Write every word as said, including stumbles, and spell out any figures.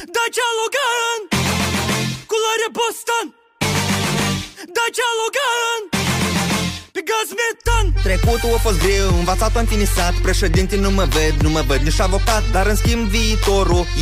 Dacia Logan, culoare Boston, Dacia Logan, pe gaz metan. Trecutul a fost greu, învățat am finisat. Președinte nu mă ved, nu mă văd nici avocat, dar în schimb viitorul